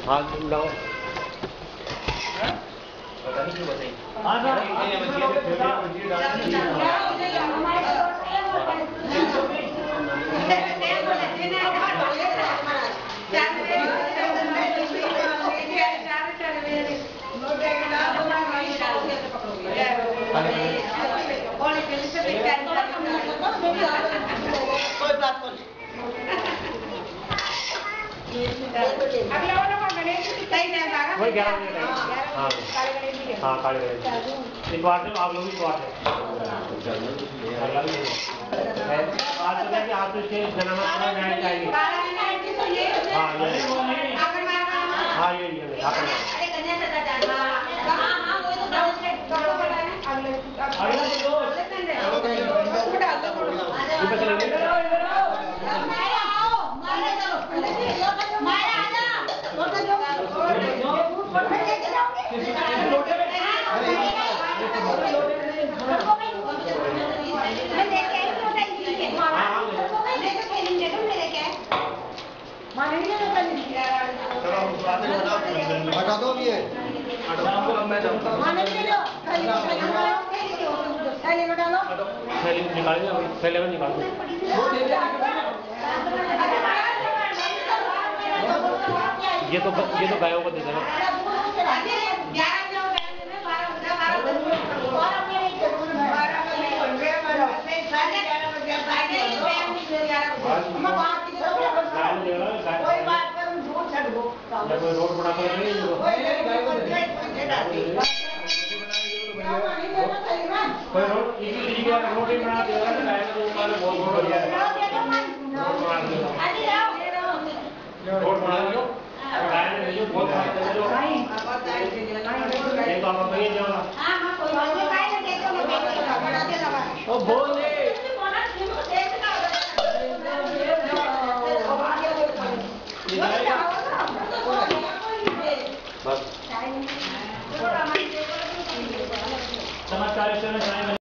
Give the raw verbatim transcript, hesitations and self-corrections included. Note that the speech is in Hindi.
हाँ लाओ पता नहीं क्यों बताइए हाँ सर वही ग्यारह बजे टाइम हाँ हाँ काले गणेश इस बार से आप लोग इस बार से आज तो क्या कि आप तो इसके जन्म में चाहिए हाँ ये हाँ ये ये हटा दो ये निकाल दो पहले में निकाल दो ये तो ये तो गायों को दे देना कोई रोड बना कर कोई रोड इसी का रोड ही बना देगा तो गाय को ऊपर बहुत बढ़िया है रोड बना दो गाय ने नहीं बहुत फायदा दे दो ये तो हम नहीं जाओ हां हां कोई बात नहीं गाय ने दे दो ओ बोल